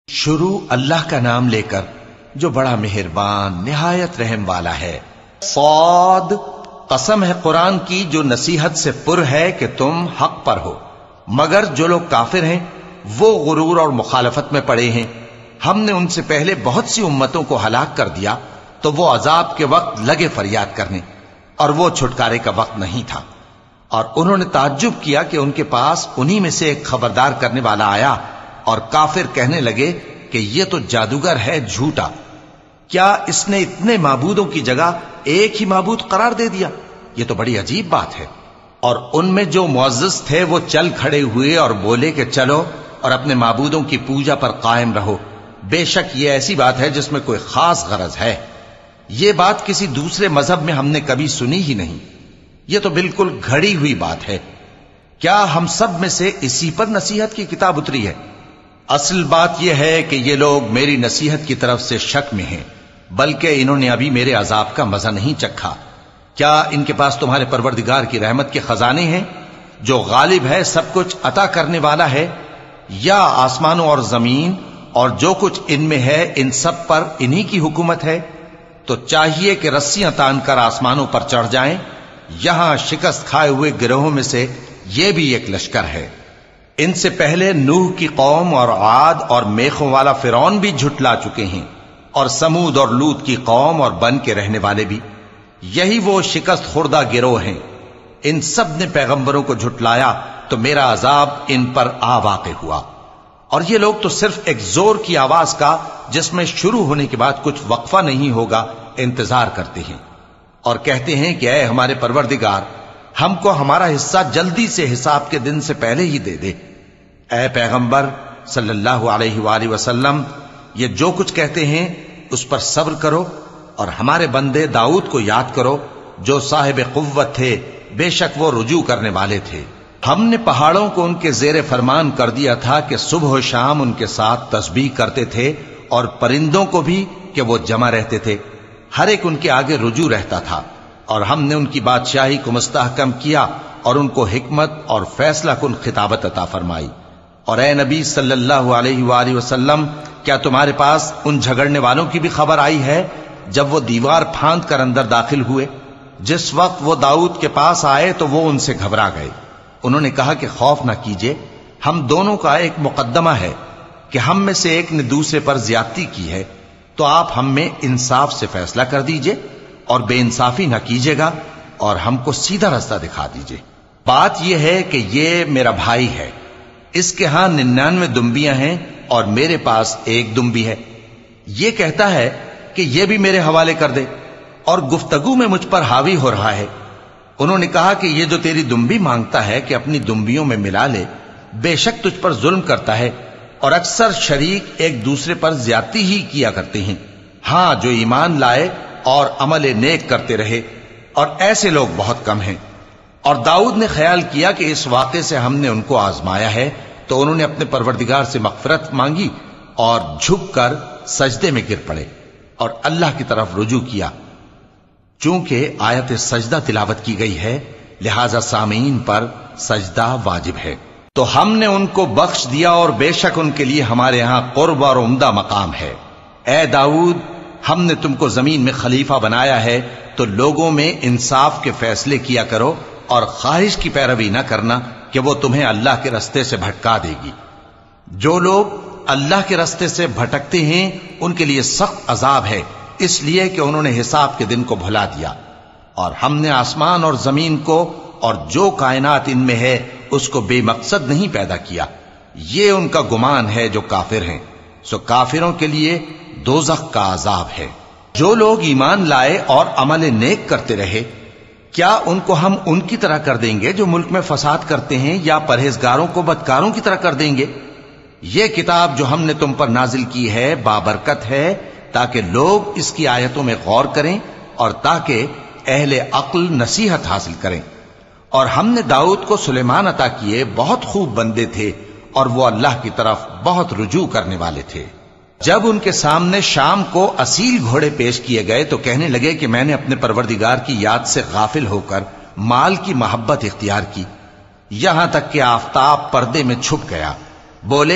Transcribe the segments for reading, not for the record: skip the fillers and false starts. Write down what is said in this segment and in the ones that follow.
شروع اللہ کا نام لے کر جو بڑا مہربان نہایت رحم والا ہے۔ صاد، قسم ہے قرآن کی جو نصیحت سے پر ہے کہ تم حق پر ہو، مگر جو لوگ کافر ہیں وہ غرور اور مخالفت میں پڑے ہیں۔ ہم نے ان سے پہلے بہت سی امتوں کو ہلاک کر دیا تو وہ عذاب کے وقت لگے فریاد کرنے، اور وہ چھٹکارے کا وقت نہیں تھا۔ اور انہوں نے تعجب کیا کہ ان کے پاس انہی میں سے ایک خبردار کرنے والا آیا، اور کافر کہنے لگے کہ یہ تو جادوگر ہے جھوٹا، کیا اس نے اتنے معبودوں کی جگہ ایک ہی معبود قرار دے دیا؟ یہ تو بڑی عجیب بات ہے۔ اور ان میں جو معزز تھے وہ چل کھڑے ہوئے اور بولے کہ چلو اور اپنے معبودوں کی پوجا پر قائم رہو، بے شک یہ ایسی بات ہے جس میں کوئی خاص غرض ہے۔ یہ بات کسی دوسرے مذہب میں ہم نے کبھی سنی ہی نہیں، یہ تو بالکل گھڑی ہوئی بات ہے۔ کیا ہم سب میں سے اسی پر نصیحت کی کتاب اتری ہے؟ اصل بات یہ ہے کہ یہ لوگ میری نصیحت کی طرف سے شک میں ہیں، بلکہ انہوں نے ابھی میرے عذاب کا مزہ نہیں چکھا۔ کیا ان کے پاس تمہارے پروردگار کی رحمت کے خزانے ہیں جو غالب ہے، سب کچھ عطا کرنے والا ہے؟ یا آسمانوں اور زمین اور جو کچھ ان میں ہے ان سب پر انہی کی حکومت ہے؟ تو چاہیے کہ رسیاں تان کر آسمانوں پر چڑھ جائیں۔ یہاں شکست کھائے ہوئے گروہوں میں سے یہ بھی ایک لشکر ہے۔ ان سے پہلے نوح کی قوم اور عاد اور میخوں والا فرعون بھی جھٹلا چکے ہیں، اور سمود اور لوط کی قوم اور بن کے رہنے والے بھی، یہی وہ شکست خوردہ گروہ ہیں۔ ان سب نے پیغمبروں کو جھٹلایا تو میرا عذاب ان پر آ واقع ہوا، اور یہ لوگ تو صرف ایک زور کی آواز کا جس میں شروع ہونے کے بعد کچھ وقفہ نہیں ہوگا انتظار کرتے ہیں، اور کہتے ہیں کہ اے ہمارے پروردگار، ہم کو ہمارا حصہ جلدی سے حساب کے دن سے پہلے ہی دے دے۔ اے پیغمبر صلی اللہ علیہ وآلہ وسلم، یہ جو کچھ کہتے ہیں اس پر صبر کرو، اور ہمارے بندے داؤد کو یاد کرو جو صاحب قوت تھے، بے شک وہ رجوع کرنے والے تھے۔ ہم نے پہاڑوں کو ان کے زیر فرمان کر دیا تھا کہ صبح و شام ان کے ساتھ تسبیح کرتے تھے، اور پرندوں کو بھی کہ وہ جمع رہتے تھے، ہر ایک ان کے آگے رجوع رہتا تھا۔ اور ہم نے ان کی بادشاہی کو مستحکم کیا اور ان کو حکمت اور فیصلہ کن خطابت عطا فرمائی۔ اور اے نبی صلی اللہ علیہ وآلہ وسلم، کیا تمہارے پاس ان جھگڑنے والوں کی بھی خبر آئی ہے جب وہ دیوار پھاند کر اندر داخل ہوئے؟ جس وقت وہ داؤد کے پاس آئے تو وہ ان سے گھبرا گئے۔ انہوں نے کہا کہ خوف نہ کیجیے، ہم دونوں کا ایک مقدمہ ہے کہ ہم میں سے ایک نے دوسرے پر زیادتی کی ہے، تو آپ ہم میں انصاف سے فیصلہ کر دیجئے اور بے انصافی نہ کیجیے گا، اور ہم کو سیدھا رستہ دکھا دیجئے۔ بات یہ ہے کہ یہ میرا بھائی ہے، اس کے ہاں 99 دمبیاں ہیں اور میرے پاس ایک دمبی ہے۔ یہ کہتا ہے کہ یہ بھی میرے حوالے کر دے، اور گفتگو میں مجھ پر حاوی ہو رہا ہے۔ انہوں نے کہا کہ یہ جو تیری دمبی مانگتا ہے کہ اپنی دمبیوں میں ملا لے، بے شک تجھ پر ظلم کرتا ہے، اور اکثر شریک ایک دوسرے پر زیادتی ہی کیا کرتے ہیں۔ ہاں، جو ایمان لائے اور عمل نیک کرتے رہے، اور ایسے لوگ بہت کم ہیں۔ اور داؤد نے خیال کیا کہ اس واقعے سے ہم نے ان کو آزمایا ہے، تو انہوں نے اپنے پروردگار سے مغفرت مانگی اور جھک کر سجدے میں گر پڑے اور اللہ کی طرف رجوع کیا۔ چونکہ آیت سجدہ تلاوت کی گئی ہے، لہذا سامعین پر سجدہ واجب ہے۔ تو ہم نے ان کو بخش دیا، اور بے شک ان کے لیے ہمارے ہاں قرب اور عمدہ مقام ہے۔ اے داؤد، ہم نے تم کو زمین میں خلیفہ بنایا ہے، تو لوگوں میں انصاف کے فیصلے کیا کرو، اور خواہش کی پیروی نہ کرنا کہ وہ تمہیں اللہ کے رستے سے بھٹکا دے گی۔ جو لوگ اللہ کے رستے سے بھٹکتے ہیں ان کے لیے سخت عذاب ہے، اس لیے کہ انہوں نے حساب کے دن کو بھلا دیا۔ اور ہم نے آسمان اور زمین کو اور جو کائنات ان میں ہے اس کو بے مقصد نہیں پیدا کیا، یہ ان کا گمان ہے جو کافر ہیں، سو کافروں کے لیے دوزخ کا عذاب ہے۔ جو لوگ ایمان لائے اور عمل نیک کرتے رہے، کیا ان کو ہم ان کی طرح کر دیں گے جو ملک میں فساد کرتے ہیں، یا پرہیزگاروں کو بدکاروں کی طرح کر دیں گے؟ یہ کتاب جو ہم نے تم پر نازل کی ہے بابرکت ہے، تاکہ لوگ اس کی آیتوں میں غور کریں اور تاکہ اہل عقل نصیحت حاصل کریں۔ اور ہم نے داؤد کو سلیمان عطا کیے، بہت خوب بندے تھے، اور وہ اللہ کی طرف بہت رجوع کرنے والے تھے۔ جب ان کے سامنے شام کو اصیل گھوڑے پیش کیے گئے تو کہنے لگے کہ میں نے اپنے پروردگار کی یاد سے غافل ہو کر مال کی محبت اختیار کی، یہاں تک کہ آفتاب پردے میں چھپ گیا۔ بولے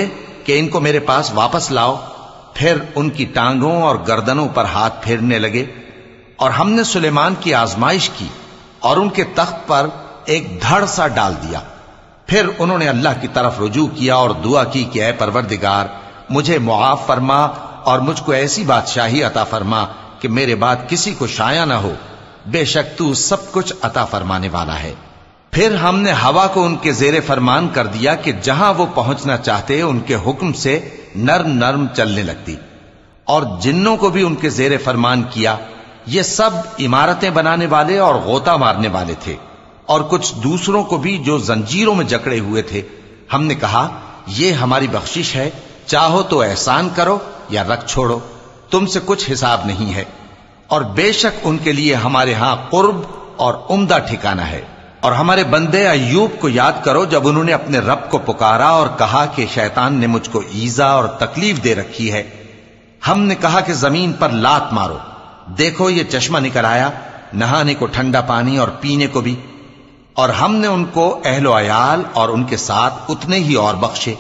کہ ان کو میرے پاس واپس لاؤ۔ پھر ان کی ٹانگوں اور گردنوں پر ہاتھ پھیرنے لگے، اور ہم نے سلیمان کی آزمائش کی اور ان کے تخت پر ایک دھڑ سا ڈال دیا۔ پھر انہوں نے اللہ کی طرف رجوع کیا اور دعا کی کہ اے پروردگار، مجھے معاف فرما اور مجھ کو ایسی بادشاہی عطا فرما کہ میرے بعد کسی کو شایع نہ ہو، بے شک تو سب کچھ عطا فرمانے والا ہے۔ پھر ہم نے ہوا کو ان کے زیر فرمان کر دیا کہ جہاں وہ پہنچنا چاہتے ان کے حکم سے نرم نرم چلنے لگتی، اور جنوں کو بھی ان کے زیر فرمان کیا۔ یہ سب عمارتیں بنانے والے اور غوطہ مارنے والے تھے، اور کچھ دوسروں کو بھی جو زنجیروں میں جکڑے ہوئے تھے۔ ہم نے کہا یہ ہماری بخشش ہے، چاہو تو احسان کرو یا رکھ چھوڑو، تم سے کچھ حساب نہیں ہے، اور بے شک ان کے لیے ہمارے ہاں قرب اور عمدہ ٹھکانہ ہے۔ اور ہمارے بندے ایوب کو یاد کرو جب انہوں نے اپنے رب کو پکارا اور کہا کہ شیطان نے مجھ کو ایذا اور تکلیف دے رکھی ہے۔ ہم نے کہا کہ زمین پر لات مارو، دیکھو یہ چشمہ نکل آیا، نہانے کو ٹھنڈا پانی اور پینے کو بھی، اور ہم نے ان کو اہل و عیال اور ان کے ساتھ اتنے ہی اور بخشے۔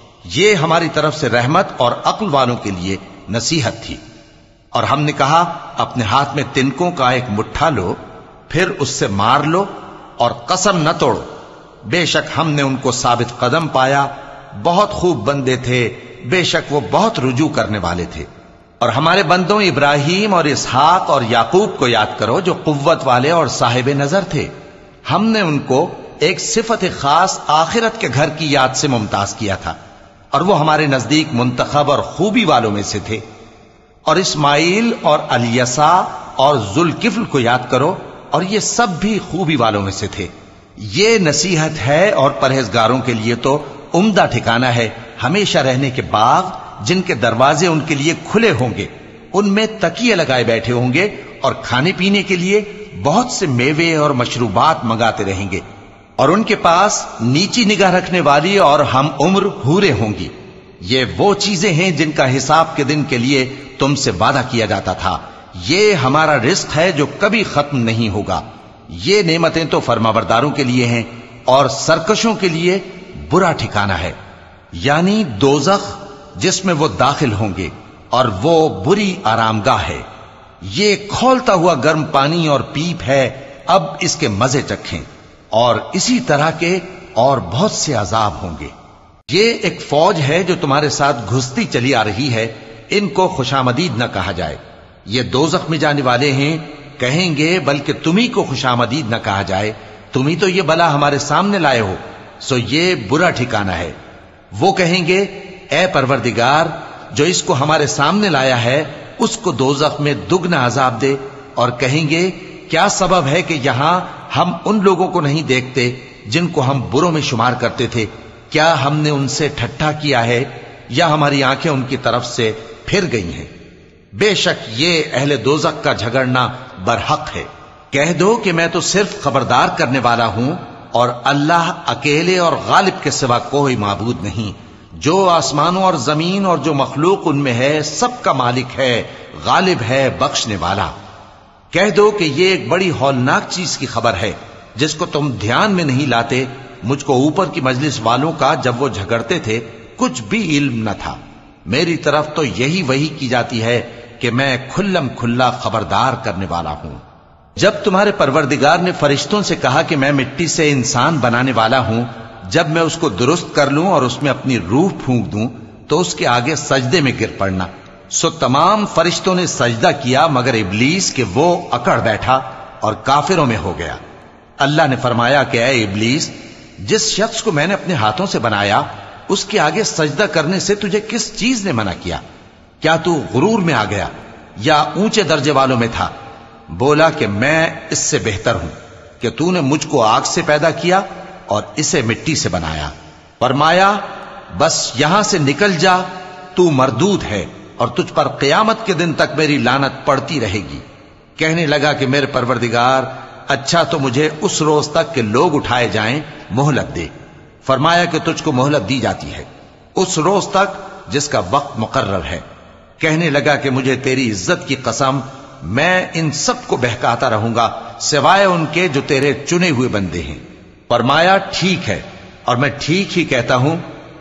یہ ہماری طرف سے رحمت اور عقل والوں کے لیے نصیحت تھی۔ اور ہم نے کہا اپنے ہاتھ میں تنکوں کا ایک مٹھا لو، پھر اس سے مار لو اور قسم نہ توڑو، بے شک ہم نے ان کو ثابت قدم پایا، بہت خوب بندے تھے، بے شک وہ بہت رجوع کرنے والے تھے۔ اور ہمارے بندوں ابراہیم اور اسحاق اور یعقوب کو یاد کرو جو قوت والے اور صاحب نظر تھے۔ ہم نے ان کو ایک صفت خاص آخرت کے گھر کی یاد سے ممتاز کیا تھا، اور وہ ہمارے نزدیک منتخب اور خوبی والوں میں سے تھے۔ اور اسماعیل اور الیسع اور ذوالکفل کو یاد کرو، اور یہ سب بھی خوبی والوں میں سے تھے۔ یہ نصیحت ہے اور پرہیزگاروں کے لیے تو عمدہ ٹھکانہ ہے، ہمیشہ رہنے کے باغ جن کے دروازے ان کے لیے کھلے ہوں گے، ان میں تکیے لگائے بیٹھے ہوں گے، اور کھانے پینے کے لیے بہت سے میوے اور مشروبات منگاتے رہیں گے، اور ان کے پاس نیچی نگاہ رکھنے والی اور ہم عمر حوریں ہوں گی۔ یہ وہ چیزیں ہیں جن کا حساب کے دن کے لیے تم سے وعدہ کیا جاتا تھا، یہ ہمارا رزق ہے جو کبھی ختم نہیں ہوگا۔ یہ نعمتیں تو فرمانبرداروں کے لیے ہیں، اور سرکشوں کے لیے برا ٹھکانہ ہے، یعنی دوزخ جس میں وہ داخل ہوں گے، اور وہ بری آرامگاہ ہے۔ یہ کھولتا ہوا گرم پانی اور پیپ ہے، اب اس کے مزے چکھیں، اور اسی طرح کے اور بہت سے عذاب ہوں گے۔ یہ ایک فوج ہے جو تمہارے ساتھ گھستی چلی آ رہی ہے، ان کو خوشامدید نہ کہا جائے۔ یہ دوزخ میں جانے والے ہیں، کہیں گے بلکہ تمہیں کو خوشامدید نہ کہا جائے، تمہیں تو یہ بلا ہمارے سامنے لائے ہو، سو یہ برا ٹھکانہ ہے۔ وہ کہیں گے اے پروردگار، جو اس کو ہمارے سامنے لایا ہے اس کو دوزخ میں دگنا عذاب دے، اور کہیں گے کیا سبب ہے کہ یہاں ہم ان لوگوں کو نہیں دیکھتے جن کو ہم بروں میں شمار کرتے تھے؟ کیا ہم نے ان سے ٹھٹھا کیا ہے، یا ہماری آنکھیں ان کی طرف سے پھر گئی ہیں؟ بے شک یہ اہل دوزخ کا جھگڑنا برحق ہے۔ کہہ دو کہ میں تو صرف خبردار کرنے والا ہوں، اور اللہ اکیلے اور غالب کے سوا کوئی معبود نہیں۔ جو آسمانوں اور زمین اور جو مخلوق ان میں ہے سب کا مالک ہے، غالب ہے، بخشنے والا۔ کہہ دو کہ یہ ایک بڑی ہولناک چیز کی خبر ہے جس کو تم دھیان میں نہیں لاتے۔ مجھ کو اوپر کی مجلس والوں کا جب وہ جھگڑتے تھے کچھ بھی علم نہ تھا، میری طرف تو یہی وحی کی جاتی ہے کہ میں کھلم کھلا خبردار کرنے والا ہوں۔ جب تمہارے پروردگار نے فرشتوں سے کہا کہ میں مٹی سے انسان بنانے والا ہوں، جب میں اس کو درست کر لوں اور اس میں اپنی روح پھونک دوں تو اس کے آگے سجدے میں گر پڑنا، سو تمام فرشتوں نے سجدہ کیا مگر ابلیس کہ وہ اکڑ بیٹھا اور کافروں میں ہو گیا۔ اللہ نے فرمایا کہ اے ابلیس، جس شخص کو میں نے اپنے ہاتھوں سے بنایا اس کے آگے سجدہ کرنے سے تجھے کس چیز نے منع کیا؟ کیا تو غرور میں آ گیا یا اونچے درجے والوں میں تھا؟ بولا کہ میں اس سے بہتر ہوں کہ تو نے مجھ کو آگ سے پیدا کیا اور اسے مٹی سے بنایا۔ فرمایا بس یہاں سے نکل جا، تو مردود ہے اور تجھ پر قیامت کے دن تک میری لعنت پڑتی رہے گی۔ کہنے لگا کہ میرے پروردگار، اچھا تو مجھے اس روز تک کہ لوگ اٹھائے جائیں مہلت دے۔ فرمایا کہ تجھ کو مہلت دی جاتی ہے اس روز تک جس کا وقت مقرر ہے۔ کہنے لگا کہ مجھے تیری عزت کی قسم، میں ان سب کو بہکاتا رہوں گا سوائے ان کے جو تیرے چنے ہوئے بندے ہیں۔ فرمایا ٹھیک ہے، اور میں ٹھیک ہی کہتا ہوں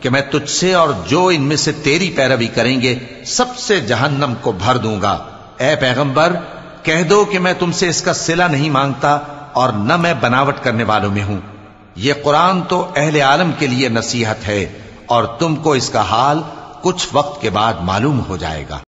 کہ میں تجھ سے اور جو ان میں سے تیری پیروی کریں گے سب سے جہنم کو بھر دوں گا۔ اے پیغمبر کہہ دو کہ میں تم سے اس کا صلہ نہیں مانگتا اور نہ میں بناوٹ کرنے والوں میں ہوں۔ یہ قرآن تو اہل عالم کے لیے نصیحت ہے اور تم کو اس کا حال کچھ وقت کے بعد معلوم ہو جائے گا۔